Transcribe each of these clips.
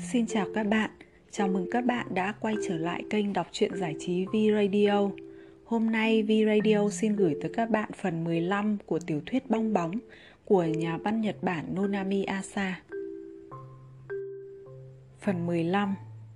Xin chào các bạn, chào mừng các bạn đã quay trở lại kênh đọc truyện giải trí V-Radio. Hôm nay V-Radio xin gửi tới các bạn phần 15 của tiểu thuyết Bong Bóng của nhà văn Nhật Bản Nonami Asa. Phần 15.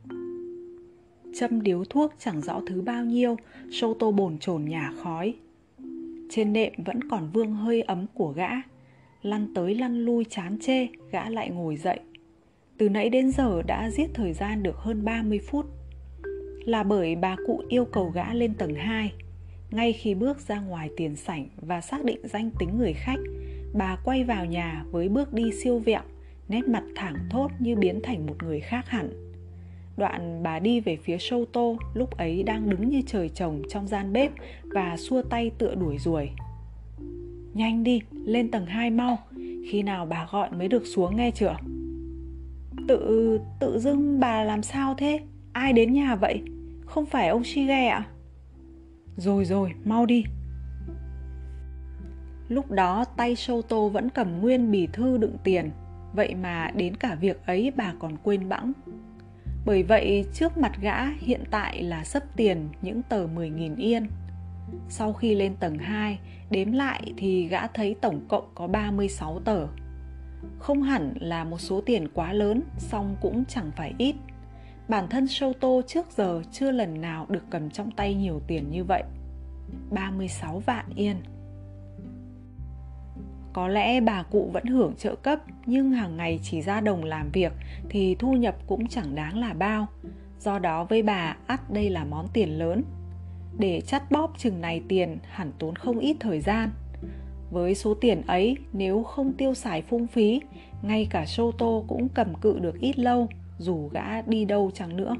Châm điếu thuốc chẳng rõ thứ bao nhiêu, Shoto bồn chồn nhả khói. Trên nệm vẫn còn vương hơi ấm của gã. Lăn tới lăn lui chán chê, gã lại ngồi dậy. Từ nãy đến giờ đã giết thời gian được hơn 30 phút. Là bởi bà cụ yêu cầu gã lên tầng 2. Ngay khi bước ra ngoài tiền sảnh và xác định danh tính người khách, bà quay vào nhà với bước đi siêu vẹo, nét mặt thẳng thốt như biến thành một người khác hẳn. Đoạn bà đi về phía Shoto, lúc ấy đang đứng như trời trồng trong gian bếp và xua tay tựa đuổi ruồi. Nhanh đi, lên tầng 2 mau, khi nào bà gọi mới được xuống nghe chưa? Tự dưng bà làm sao thế? Ai đến nhà vậy? Không phải ông Shige ạ? Rồi, mau đi. Lúc đó tay Shoto vẫn cầm nguyên bì thư đựng tiền, vậy mà đến cả việc ấy bà còn quên bẵng. Bởi vậy trước mặt gã hiện tại là xấp tiền những tờ 10.000 yên. Sau khi lên tầng 2, đếm lại thì gã thấy tổng cộng có 36 tờ. Không hẳn là một số tiền quá lớn, song cũng chẳng phải ít. Bản thân Shoto trước giờ chưa lần nào được cầm trong tay nhiều tiền như vậy. 36 vạn yên. Có lẽ bà cụ vẫn hưởng trợ cấp, nhưng hàng ngày chỉ ra đồng làm việc thì thu nhập cũng chẳng đáng là bao. Do đó với bà, ắt đây là món tiền lớn. Để chắt bóp chừng này tiền hẳn tốn không ít thời gian. Với số tiền ấy, nếu không tiêu xài phung phí, ngay cả Shoto cũng cầm cự được ít lâu, dù gã đi đâu chăng nữa.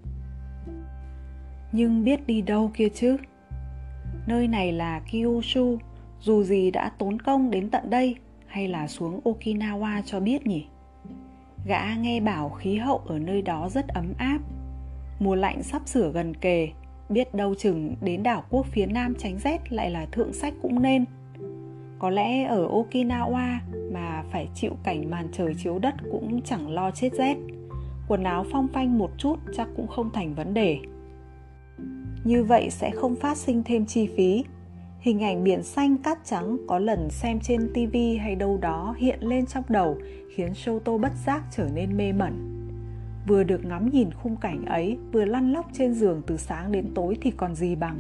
Nhưng biết đi đâu kia chứ? Nơi này là Kyushu, dù gì đã tốn công đến tận đây, hay là xuống Okinawa cho biết nhỉ? Gã nghe bảo khí hậu ở nơi đó rất ấm áp. Mùa lạnh sắp sửa gần kề, biết đâu chừng đến đảo quốc phía Nam tránh rét lại là thượng sách cũng nên. Có lẽ ở Okinawa mà phải chịu cảnh màn trời chiếu đất cũng chẳng lo chết rét. Quần áo phong phanh một chút chắc cũng không thành vấn đề. Như vậy sẽ không phát sinh thêm chi phí. Hình ảnh biển xanh cát trắng có lần xem trên TV hay đâu đó hiện lên trong đầu, khiến Shoto bất giác trở nên mê mẩn. Vừa được ngắm nhìn khung cảnh ấy, vừa lăn lóc trên giường từ sáng đến tối thì còn gì bằng.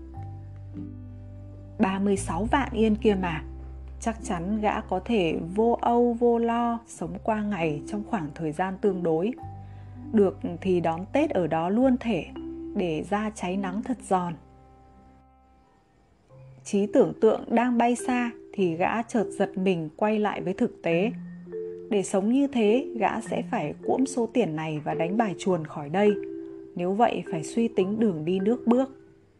36 vạn yên kia mà. Chắc chắn gã có thể vô âu vô lo sống qua ngày trong khoảng thời gian tương đối. Được thì đón Tết ở đó luôn thể, để da cháy nắng thật giòn. Trí tưởng tượng đang bay xa thì gã chợt giật mình quay lại với thực tế. Để sống như thế, gã sẽ phải cuỗm số tiền này và đánh bài chuồn khỏi đây. Nếu vậy phải suy tính đường đi nước bước.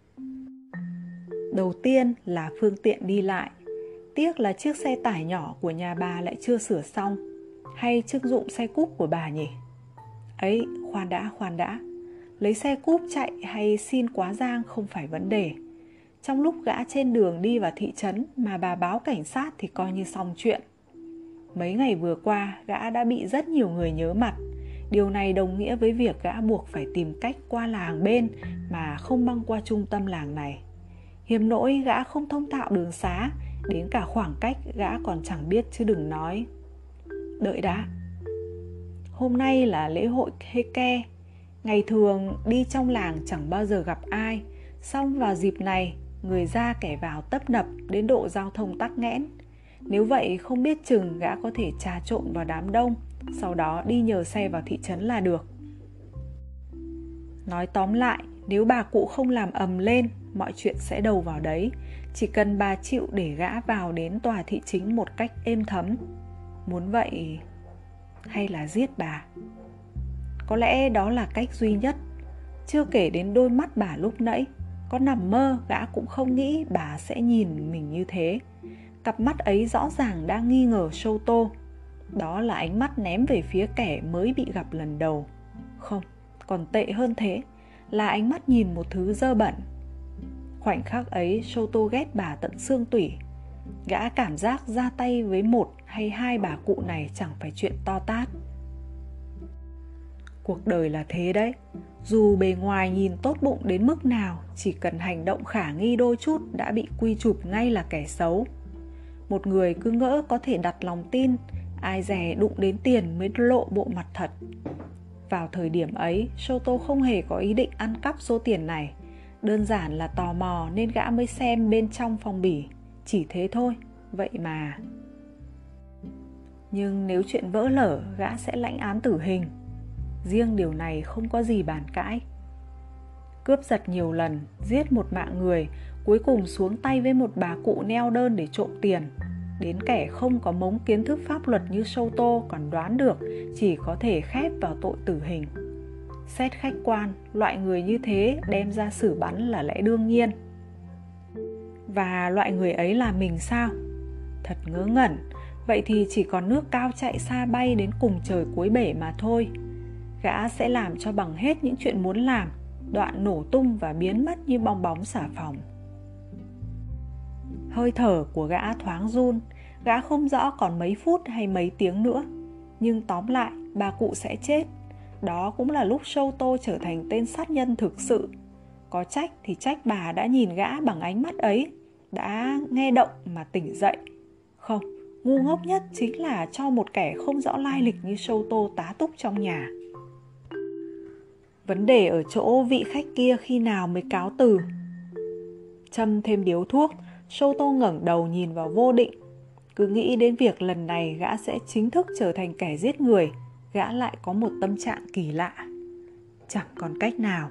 Đầu tiên là phương tiện đi lại. Tiếc là chiếc xe tải nhỏ của nhà bà lại chưa sửa xong. Hay chức dụng xe cúp của bà nhỉ? Ấy, khoan đã. Lấy xe cúp chạy hay xin quá giang không phải vấn đề. Trong lúc gã trên đường đi vào thị trấn mà bà báo cảnh sát thì coi như xong chuyện. Mấy ngày vừa qua, gã đã bị rất nhiều người nhớ mặt. Điều này đồng nghĩa với việc gã buộc phải tìm cách qua làng bên mà không băng qua trung tâm làng này. Hiếm nỗi gã không thông thạo đường xá, đến cả khoảng cách gã còn chẳng biết chứ đừng nói. Đợi đã. Hôm nay là lễ hội Heike. Ngày thường đi trong làng chẳng bao giờ gặp ai, song vào dịp này người ra kẻ vào tấp nập đến độ giao thông tắc nghẽn. Nếu vậy không biết chừng gã có thể trà trộn vào đám đông, sau đó đi nhờ xe vào thị trấn là được. Nói tóm lại, nếu bà cụ không làm ầm lên, mọi chuyện sẽ đầu vào đấy. Chỉ cần bà chịu để gã vào đến tòa thị chính một cách êm thấm. Muốn vậy hay là giết bà? Có lẽ đó là cách duy nhất. Chưa kể đến đôi mắt bà lúc nãy, có nằm mơ gã cũng không nghĩ bà sẽ nhìn mình như thế. Cặp mắt ấy rõ ràng đang nghi ngờ Shoto. Đó là ánh mắt ném về phía kẻ mới bị gặp lần đầu. Không, còn tệ hơn thế, là ánh mắt nhìn một thứ dơ bẩn. Khoảnh khắc ấy Shoto ghét bà tận xương tủy. Gã cảm giác ra tay với một hay hai bà cụ này chẳng phải chuyện to tát. Cuộc đời là thế đấy. Dù bề ngoài nhìn tốt bụng đến mức nào, chỉ cần hành động khả nghi đôi chút đã bị quy chụp ngay là kẻ xấu. Một người cứ ngỡ có thể đặt lòng tin, ai dè đụng đến tiền mới lộ bộ mặt thật. Vào thời điểm ấy, Shoto không hề có ý định ăn cắp số tiền này. Đơn giản là tò mò nên gã mới xem bên trong phong bì. Chỉ thế thôi, vậy mà. Nhưng nếu chuyện vỡ lở, gã sẽ lãnh án tử hình. Riêng điều này không có gì bàn cãi. Cướp giật nhiều lần, giết một mạng người, cuối cùng xuống tay với một bà cụ neo đơn để trộm tiền. Đến kẻ không có mống kiến thức pháp luật như Shoto còn đoán được chỉ có thể khép vào tội tử hình. Xét khách quan, loại người như thế đem ra xử bắn là lẽ đương nhiên. Và loại người ấy là mình sao? Thật ngớ ngẩn. Vậy thì chỉ còn nước cao chạy xa bay đến cùng trời cuối bể mà thôi. Gã sẽ làm cho bằng hết những chuyện muốn làm, đoạn nổ tung và biến mất như bong bóng xà phòng. Hơi thở của gã thoáng run. Gã không rõ còn mấy phút hay mấy tiếng nữa. Nhưng tóm lại, bà cụ sẽ chết. Đó cũng là lúc Shoto trở thành tên sát nhân thực sự. Có trách thì trách bà đã nhìn gã bằng ánh mắt ấy, đã nghe động mà tỉnh dậy. Không, ngu ngốc nhất chính là cho một kẻ không rõ lai lịch như Shoto tá túc trong nhà. Vấn đề ở chỗ vị khách kia khi nào mới cáo từ. Châm thêm điếu thuốc, Shoto ngẩng đầu nhìn vào vô định. Cứ nghĩ đến việc lần này gã sẽ chính thức trở thành kẻ giết người, gã lại có một tâm trạng kỳ lạ. Chẳng còn cách nào.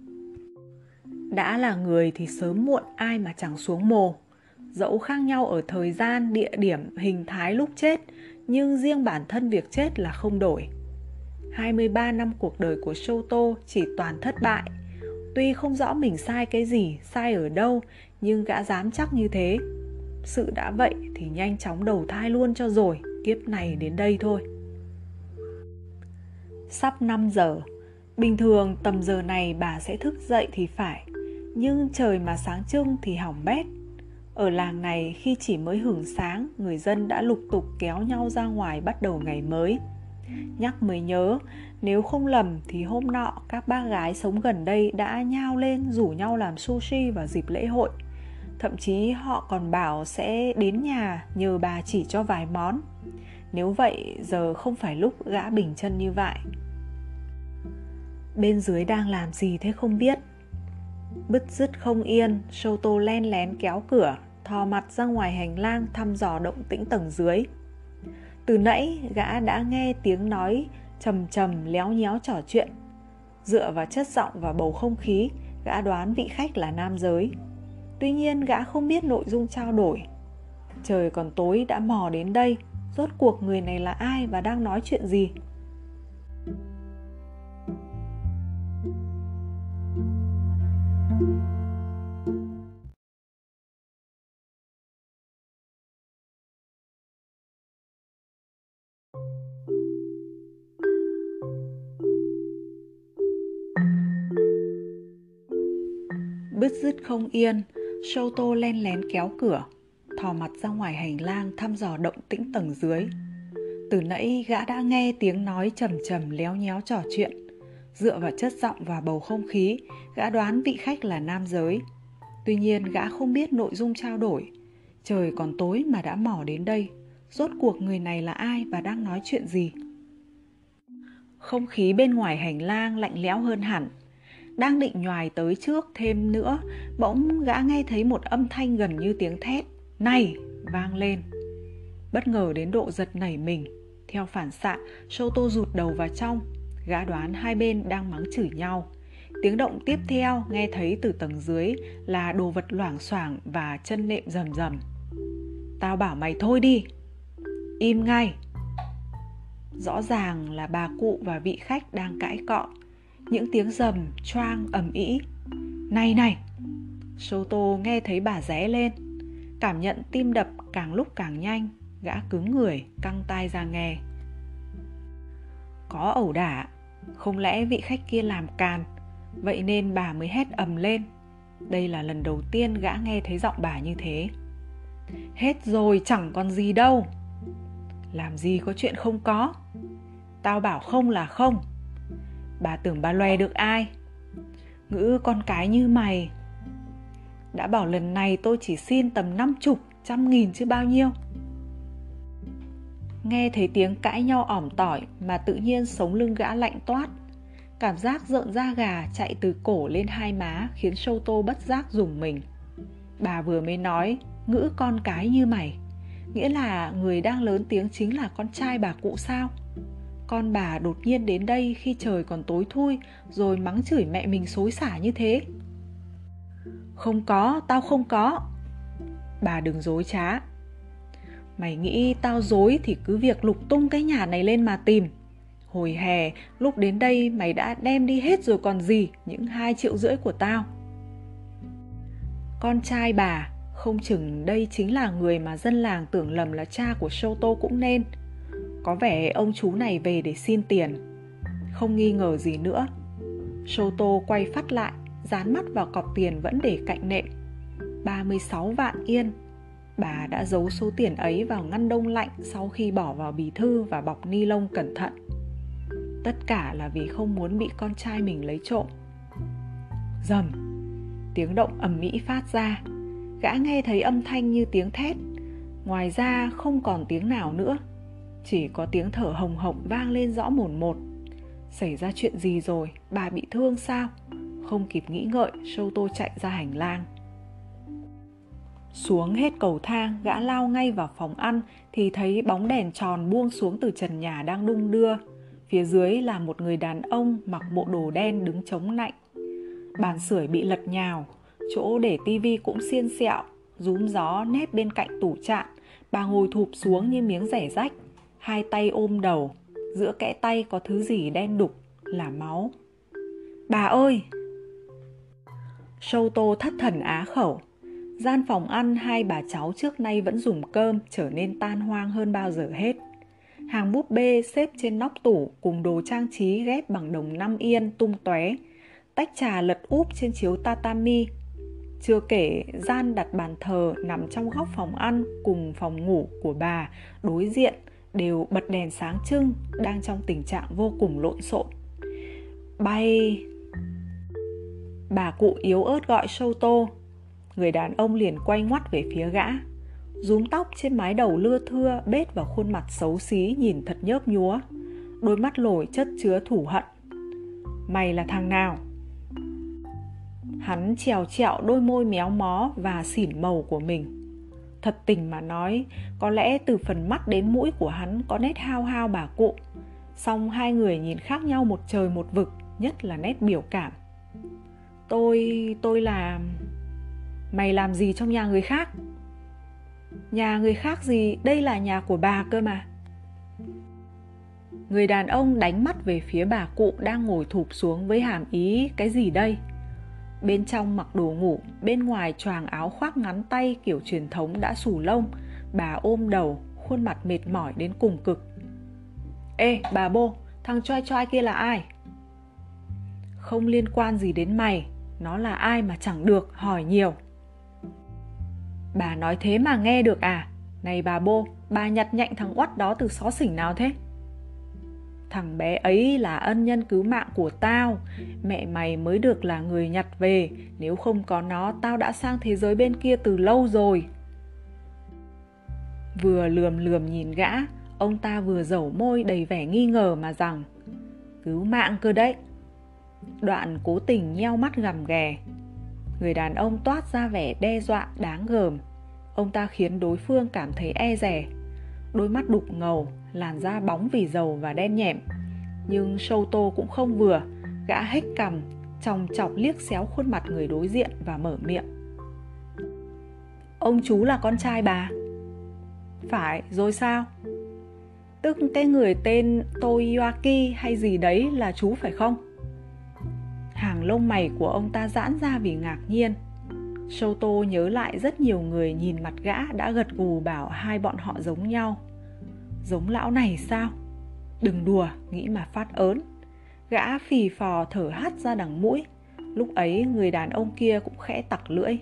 Đã là người thì sớm muộn ai mà chẳng xuống mồ. Dẫu khác nhau ở thời gian, địa điểm, hình thái lúc chết, nhưng riêng bản thân việc chết là không đổi. 23 năm cuộc đời của Shoto chỉ toàn thất bại. Tuy không rõ mình sai cái gì, sai ở đâu, nhưng gã dám chắc như thế. Sự đã vậy thì nhanh chóng đầu thai luôn cho rồi, kiếp này đến đây thôi. Sắp 5 giờ. Bình thường tầm giờ này bà sẽ thức dậy thì phải, nhưng trời mà sáng trưng thì hỏng bét. Ở làng này khi chỉ mới hửng sáng, người dân đã lục tục kéo nhau ra ngoài bắt đầu ngày mới. Nhắc mới nhớ, nếu không lầm thì hôm nọ các bác gái sống gần đây đã nhao lên rủ nhau làm sushi vào dịp lễ hội. Thậm chí họ còn bảo sẽ đến nhà nhờ bà chỉ cho vài món. Nếu vậy giờ không phải lúc gã bình chân như vậy. Bên dưới đang làm gì thế không biết. Bứt rứt không yên, Shoto len lén kéo cửa, thò mặt ra ngoài hành lang thăm dò động tĩnh tầng dưới. Từ nãy gã đã nghe tiếng nói trầm trầm léo nhéo trò chuyện. Dựa vào chất giọng và bầu không khí, gã đoán vị khách là nam giới. Tuy nhiên gã không biết nội dung trao đổi. Trời còn tối đã mò đến đây, rốt cuộc người này là ai và đang nói chuyện gì? Bứt rứt không yên, Shoto len lén kéo cửa, thò mặt ra ngoài hành lang thăm dò động tĩnh tầng dưới. Từ nãy gã đã nghe tiếng nói trầm trầm léo nhéo trò chuyện. Dựa vào chất giọng và bầu không khí, gã đoán vị khách là nam giới. Tuy nhiên gã không biết nội dung trao đổi. Trời còn tối mà đã mò đến đây, rốt cuộc người này là ai và đang nói chuyện gì? Không khí bên ngoài hành lang lạnh lẽo hơn hẳn. Đang định nhoài tới trước thêm nữa, bỗng gã nghe thấy một âm thanh gần như tiếng thét "Này!" vang lên. Bất ngờ đến độ giật nảy mình. Theo phản xạ, Shoto rụt đầu vào trong. Gã đoán hai bên đang mắng chửi nhau. Tiếng động tiếp theo nghe thấy từ tầng dưới là đồ vật loảng xoảng và chân nệm rầm rầm. "Tao bảo mày thôi đi!" "Im ngay!" Rõ ràng là bà cụ và vị khách đang cãi cọ. Những tiếng rầm, choang, ầm ĩ. "Này này!" Shoto nghe thấy bà ré lên. Cảm nhận tim đập càng lúc càng nhanh. Gã cứng người, căng tai ra nghe. Có ẩu đả. Không lẽ vị khách kia làm càn, vậy nên bà mới hét ầm lên. Đây là lần đầu tiên gã nghe thấy giọng bà như thế. "Hết rồi, chẳng còn gì đâu." "Làm gì có chuyện không có." "Tao bảo không là không." Bà tưởng bà lòe được ai? Ngữ con cái như mày. Đã bảo lần này tôi chỉ xin tầm 50, 100.000 chứ bao nhiêu. Nghe thấy tiếng cãi nhau ỏm tỏi mà tự nhiên sống lưng gã lạnh toát. Cảm giác rợn da gà chạy từ cổ lên hai má khiến Shoto bất giác rùng mình. Bà vừa mới nói ngữ con cái như mày, nghĩa là người đang lớn tiếng chính là con trai bà cụ sao? Con bà đột nhiên đến đây khi trời còn tối thui rồi mắng chửi mẹ mình xối xả như thế. Không có, tao không có. Bà đừng dối trá. Mày nghĩ tao dối thì cứ việc lục tung cái nhà này lên mà tìm. Hồi hè, lúc đến đây mày đã đem đi hết rồi còn gì, những 2,5 triệu của tao. Con trai bà, không chừng đây chính là người mà dân làng tưởng lầm là cha của Shoto cũng nên. Có vẻ ông chú này về để xin tiền. Không nghi ngờ gì nữa. Shoto quay phát lại, dán mắt vào cọc tiền vẫn để cạnh nệm. 36 vạn yên. Bà đã giấu số tiền ấy vào ngăn đông lạnh sau khi bỏ vào bì thư và bọc ni lông cẩn thận. Tất cả là vì không muốn bị con trai mình lấy trộm. Rầm, tiếng động ầm ĩ phát ra. Gã nghe thấy âm thanh như tiếng thét. Ngoài ra không còn tiếng nào nữa. Chỉ có tiếng thở hồng hộc vang lên rõ mồn một. Xảy ra chuyện gì rồi? Bà bị thương sao? Không kịp nghĩ ngợi, Shoto chạy ra hành lang. Xuống hết cầu thang, gã lao ngay vào phòng ăn thì thấy bóng đèn tròn buông xuống từ trần nhà đang đung đưa. Phía dưới là một người đàn ông mặc bộ đồ đen đứng chống lạnh. Bàn sưởi bị lật nhào, chỗ để tivi cũng xiên xẹo, rúm gió nép bên cạnh tủ chạn. Bà ngồi thụp xuống như miếng rẻ rách, hai tay ôm đầu, giữa kẽ tay có thứ gì đen đục, là máu. Bà ơi! Shoto thất thần á khẩu. Gian phòng ăn hai bà cháu trước nay vẫn dùng cơm trở nên tan hoang hơn bao giờ hết. Hàng búp bê xếp trên nóc tủ cùng đồ trang trí ghép bằng đồng 5 yên tung tóe. Tách trà lật úp trên chiếu tatami. Chưa kể gian đặt bàn thờ nằm trong góc phòng ăn cùng phòng ngủ của bà đối diện đều bật đèn sáng trưng, đang trong tình trạng vô cùng lộn xộn. Bay! Bà cụ yếu ớt gọi Shoto. Người đàn ông liền quay ngoắt về phía gã. Rúm tóc trên mái đầu lưa thưa bết vào khuôn mặt xấu xí nhìn thật nhớp nhúa. Đôi mắt lồi chất chứa thù hận. Mày là thằng nào? Hắn trèo trẹo đôi môi méo mó và xỉn màu của mình. Thật tình mà nói, có lẽ từ phần mắt đến mũi của hắn có nét hao hao bà cụ. Song hai người nhìn khác nhau một trời một vực, nhất là nét biểu cảm. Tôi là... Mày làm gì trong nhà người khác? Nhà người khác gì, đây là nhà của bà cơ mà. Người đàn ông đánh mắt về phía bà cụ đang ngồi thụp xuống với hàm ý cái gì đây? Bên trong mặc đồ ngủ, bên ngoài choàng áo khoác ngắn tay kiểu truyền thống đã xù lông. Bà ôm đầu, khuôn mặt mệt mỏi đến cùng cực. Ê, bà bô, thằng choai choai kia là ai? Không liên quan gì đến mày, nó là ai mà chẳng được, hỏi nhiều. Bà nói thế mà nghe được à? Này bà bô, bà nhặt nhạnh thằng oắt đó từ xó xỉnh nào thế? Thằng bé ấy là ân nhân cứu mạng của tao. Mẹ mày mới được là người nhặt về. Nếu không có nó, tao đã sang thế giới bên kia từ lâu rồi. Vừa lườm lườm nhìn gã, ông ta vừa dẩu môi đầy vẻ nghi ngờ mà rằng cứu mạng cơ đấy. Đoạn cố tình nheo mắt gằm ghè. Người đàn ông toát ra vẻ đe dọa đáng gờm. Ông ta khiến đối phương cảm thấy e dè. Đôi mắt đục ngầu, làn da bóng vì dầu và đen nhẹm. Nhưng Shoto cũng không vừa. Gã hếch cằm, chòng chọc liếc xéo khuôn mặt người đối diện và mở miệng. Ông chú là con trai bà? Phải, rồi sao? Tức cái người tên Toyoaki hay gì đấy là chú phải không? Hàng lông mày của ông ta giãn ra vì ngạc nhiên. Shoto nhớ lại rất nhiều người nhìn mặt gã đã gật gù bảo hai bọn họ giống nhau. Giống lão này sao? Đừng đùa, nghĩ mà phát ớn. Gã phì phò thở hắt ra đằng mũi. Lúc ấy người đàn ông kia cũng khẽ tặc lưỡi.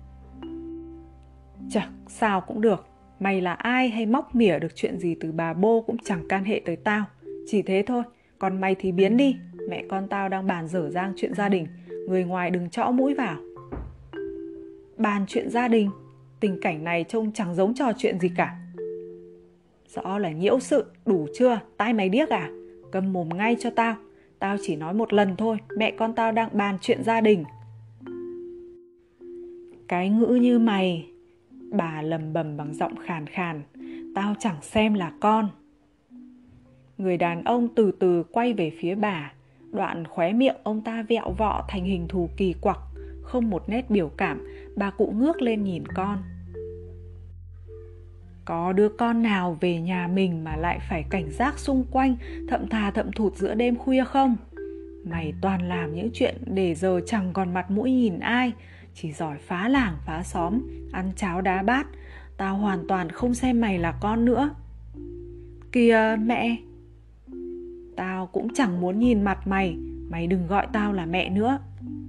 Chật, sao cũng được. Mày là ai hay móc mỉa được chuyện gì từ bà bô cũng chẳng can hệ tới tao. Chỉ thế thôi, còn mày thì biến đi. mẹ con tao đang bàn dở dang chuyện gia đình, người ngoài đừng chõ mũi vào. Bàn chuyện gia đình? Tình cảnh này trông chẳng giống trò chuyện gì cả. Rõ là nhiễu sự, đủ chưa? Tai mày điếc à? Câm mồm ngay cho tao. Tao chỉ nói một lần thôi, mẹ con tao đang bàn chuyện gia đình. Cái ngữ như mày, bà lầm bầm bằng giọng khàn khàn, tao chẳng xem là con. Người đàn ông từ từ quay về phía bà, đoạn khóe miệng ông ta vẹo vọ thành hình thù kỳ quặc, không một nét biểu cảm. Bà cụ ngước lên nhìn con. Có đứa con nào về nhà mình mà lại phải cảnh giác xung quanh, thậm thà thậm thụt giữa đêm khuya không? Mày toàn làm những chuyện để giờ chẳng còn mặt mũi nhìn ai, chỉ giỏi phá làng phá xóm, ăn cháo đá bát. Tao hoàn toàn không xem mày là con nữa. Kìa mẹ! Tao cũng chẳng muốn nhìn mặt mày, mày đừng gọi tao là mẹ nữa.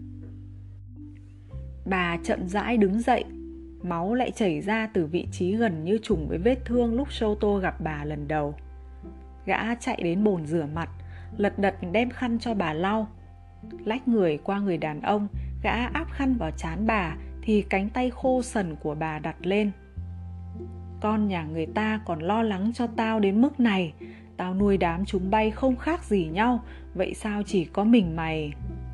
Bà chậm rãi đứng dậy, máu lại chảy ra từ vị trí gần như trùng với vết thương lúc Shoto gặp bà lần đầu. Gã chạy đến bồn rửa mặt, lật đật đem khăn cho bà lau. Lách người qua người đàn ông, gã áp khăn vào trán bà thì cánh tay khô sần của bà đặt lên. Con nhà người ta còn lo lắng cho tao đến mức này. Tao nuôi đám chúng bay không khác gì nhau, vậy sao chỉ có mình mày?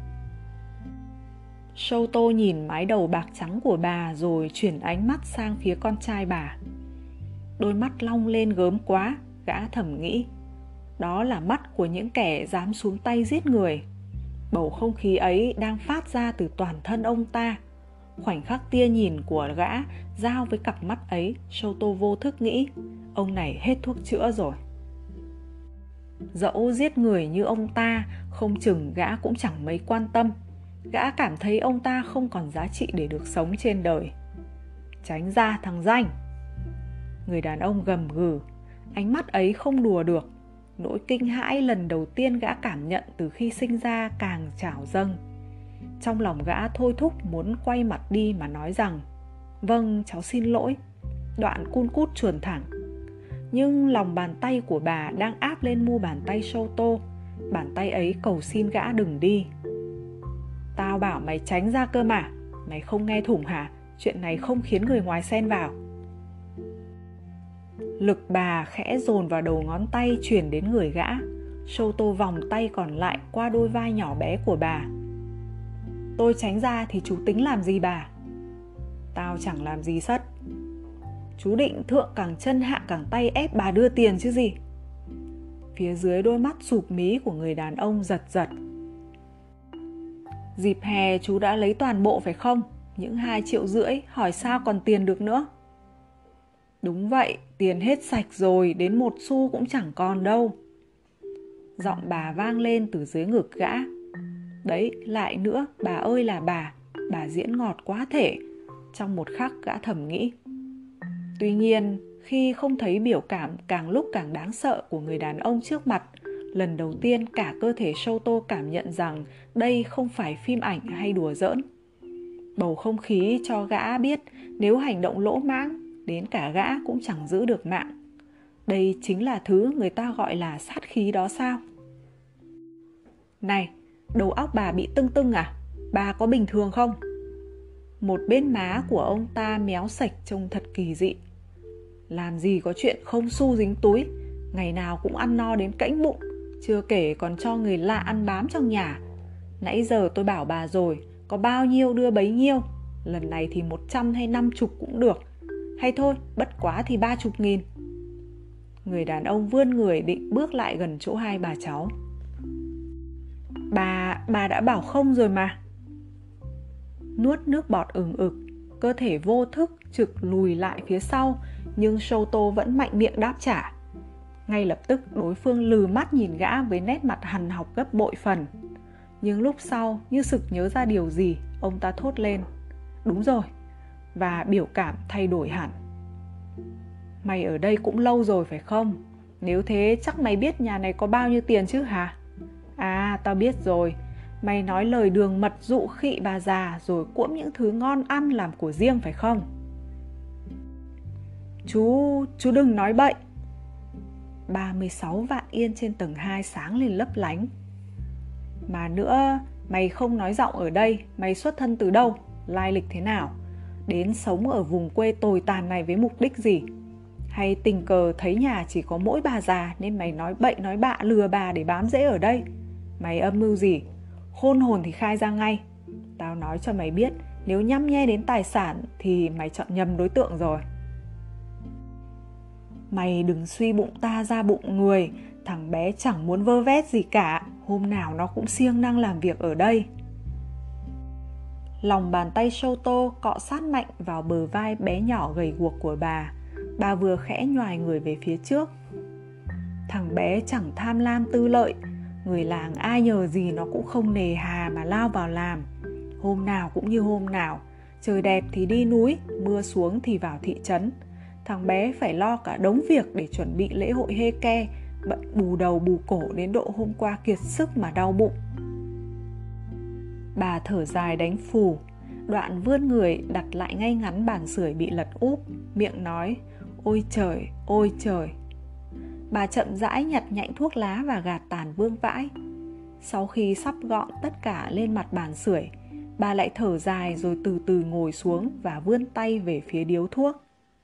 Shoto nhìn mái đầu bạc trắng của bà rồi chuyển ánh mắt sang phía con trai bà. Đôi mắt long lên gớm quá, gã thầm nghĩ. Đó là mắt của những kẻ dám xuống tay giết người. Bầu không khí ấy đang phát ra từ toàn thân ông ta. Khoảnh khắc tia nhìn của gã giao với cặp mắt ấy, Shoto vô thức nghĩ, ông này hết thuốc chữa rồi. Dẫu giết người như ông ta, không chừng gã cũng chẳng mấy quan tâm. Gã cảm thấy ông ta không còn giá trị để được sống trên đời. Tránh ra thằng danh! Người đàn ông gầm gừ, ánh mắt ấy không đùa được. Nỗi kinh hãi lần đầu tiên gã cảm nhận từ khi sinh ra càng trào dâng. Trong lòng gã thôi thúc muốn quay mặt đi mà nói rằng, vâng, cháu xin lỗi. Đoạn cun cút chuồn thẳng. Nhưng lòng bàn tay của bà đang áp lên mu bàn tay Shoto. Bàn tay ấy cầu xin gã đừng đi. Tao bảo mày tránh ra cơ mà. Mày không nghe thủng hả? Chuyện này không khiến người ngoài xen vào. Lực bà khẽ dồn vào đầu ngón tay chuyển đến người gã. Shoto vòng tay còn lại qua đôi vai nhỏ bé của bà. Tôi tránh ra thì chú tính làm gì bà? Tao chẳng làm gì sất. Chú định thượng cẳng chân hạ cẳng tay ép bà đưa tiền chứ gì? Phía dưới đôi mắt sụp mí của người đàn ông giật giật. Dịp hè chú đã lấy toàn bộ phải không? Những 2,5 triệu, hỏi sao còn tiền được nữa? Đúng vậy, tiền hết sạch rồi, đến 1 xu cũng chẳng còn đâu. Giọng bà vang lên từ dưới ngực gã. Đấy, lại nữa, bà ơi là bà diễn ngọt quá thể. Trong một khắc gã thầm nghĩ. Tuy nhiên, khi không thấy biểu cảm càng lúc càng đáng sợ của người đàn ông trước mặt, lần đầu tiên cả cơ thể Shoto cảm nhận rằng đây không phải phim ảnh hay đùa giỡn. Bầu không khí cho gã biết nếu hành động lỗ mãng, đến cả gã cũng chẳng giữ được mạng. Đây chính là thứ người ta gọi là sát khí đó sao? Này, đầu óc bà bị tưng tưng à? Bà có bình thường không? Một bên má của ông ta méo sạch trông thật kỳ dị. Làm gì có chuyện không xu dính túi, ngày nào cũng ăn no đến cẫng bụng, chưa kể còn cho người lạ ăn bám trong nhà. Nãy giờ tôi bảo bà rồi, có bao nhiêu đưa bấy nhiêu. Lần này thì 100 hay 50 cũng được. Hay thôi, bất quá thì 30.000. Người đàn ông vươn người định bước lại gần chỗ hai bà cháu. Bà đã bảo không rồi mà. Nuốt nước bọt ừng ực, cơ thể vô thức trực lùi lại phía sau, nhưng Shoto vẫn mạnh miệng đáp trả. Ngay lập tức đối phương lừ mắt nhìn gã với nét mặt hằn học gấp bội phần. Nhưng lúc sau như sực nhớ ra điều gì, ông ta thốt lên. Đúng rồi. Và biểu cảm thay đổi hẳn. Mày ở đây cũng lâu rồi phải không? Nếu thế chắc mày biết nhà này có bao nhiêu tiền chứ hả? À, tao biết rồi. Mày nói lời đường mật dụ khị bà già rồi cuỗm những thứ ngon ăn làm của riêng phải không? Chú đừng nói bậy. 36 vạn yên trên tầng 2 sáng lên lấp lánh. Mà nữa, mày không nói giọng ở đây, mày xuất thân từ đâu, lai lịch thế nào? Đến sống ở vùng quê tồi tàn này với mục đích gì? Hay tình cờ thấy nhà chỉ có mỗi bà già nên mày nói bậy nói bạ lừa bà để bám rễ ở đây? Mày âm mưu gì? Khôn hồn thì khai ra ngay. Tao nói cho mày biết, nếu nhăm nhe đến tài sản thì mày chọn nhầm đối tượng rồi. Mày đừng suy bụng ta ra bụng người, thằng bé chẳng muốn vơ vét gì cả, hôm nào nó cũng siêng năng làm việc ở đây. Lòng bàn tay Shoto cọ sát mạnh vào bờ vai bé nhỏ gầy guộc của bà. Bà vừa khẽ nhoài người về phía trước. Thằng bé chẳng tham lam tư lợi, người làng ai nhờ gì nó cũng không nề hà mà lao vào làm. Hôm nào cũng như hôm nào, trời đẹp thì đi núi, mưa xuống thì vào thị trấn. Thằng bé phải lo cả đống việc để chuẩn bị lễ hội Heke, bận bù đầu bù cổ đến độ hôm qua kiệt sức mà đau bụng. Bà thở dài đánh phù, đoạn vươn người đặt lại ngay ngắn bàn sưởi bị lật úp, miệng nói: ôi trời, ôi trời. Bà chậm rãi nhặt nhạnh thuốc lá và gạt tàn vương vãi. Sau khi sắp gọn tất cả lên mặt bàn sưởi, bà lại thở dài rồi từ từ ngồi xuống và vươn tay về phía điếu thuốc.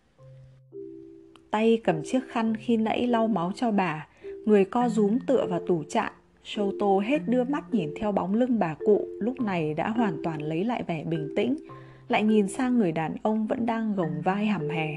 Tay cầm chiếc khăn khi nãy lau máu cho bà, người co rúm tựa vào tủ chạn. Shoto hết đưa mắt nhìn theo bóng lưng bà cụ lúc này đã hoàn toàn lấy lại vẻ bình tĩnh, lại nhìn sang người đàn ông vẫn đang gồng vai hầm hè.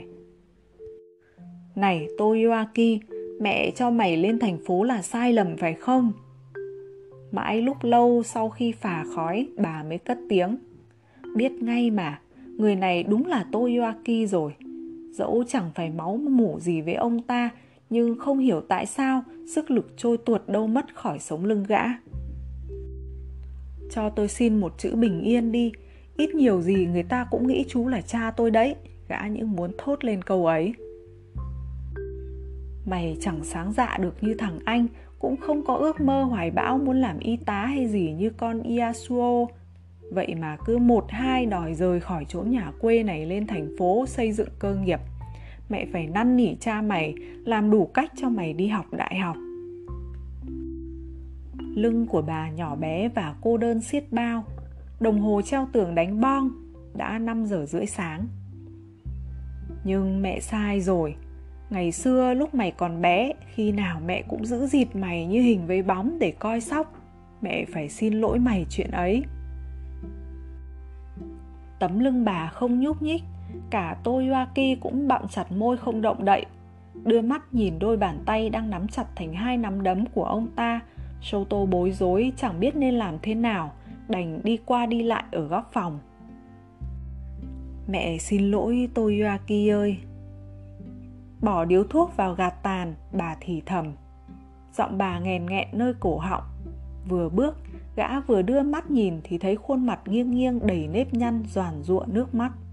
Này Toyoaki, mẹ cho mày lên thành phố là sai lầm phải không? Mãi lúc lâu sau khi phà khói, bà mới cất tiếng. Biết ngay mà, người này đúng là Toyoaki rồi. Dẫu chẳng phải máu mủ gì với ông ta, nhưng không hiểu tại sao sức lực trôi tuột đâu mất khỏi sống lưng gã. Cho tôi xin một chữ bình yên đi, ít nhiều gì người ta cũng nghĩ chú là cha tôi đấy. Gã những muốn thốt lên câu ấy. Mày chẳng sáng dạ được như thằng anh, cũng không có ước mơ hoài bão muốn làm y tá hay gì như con Yasuo. Vậy mà cứ 1-2 đòi rời khỏi chốn nhà quê này lên thành phố xây dựng cơ nghiệp. Mẹ phải năn nỉ cha mày làm đủ cách cho mày đi học đại học. Lưng của bà nhỏ bé và cô đơn xiết bao. Đồng hồ treo tường đánh bong. Đã 5 giờ rưỡi sáng. Nhưng mẹ sai rồi. Ngày xưa lúc mày còn bé, khi nào mẹ cũng giữ dịt mày như hình với bóng để coi sóc. Mẹ phải xin lỗi mày chuyện ấy. Tấm lưng bà không nhúc nhích, cả Toyoaki cũng bặm chặt môi không động đậy. Đưa mắt nhìn đôi bàn tay đang nắm chặt thành 2 nắm đấm của ông ta, Shoto bối rối chẳng biết nên làm thế nào, đành đi qua đi lại ở góc phòng. Mẹ xin lỗi Toyoaki ơi. Bỏ điếu thuốc vào gạt tàn, bà thì thầm. Giọng bà nghèn nghẹn nơi cổ họng. Vừa bước, gã vừa đưa mắt nhìn thì thấy khuôn mặt nghiêng nghiêng đầy nếp nhăn doàn giụa nước mắt.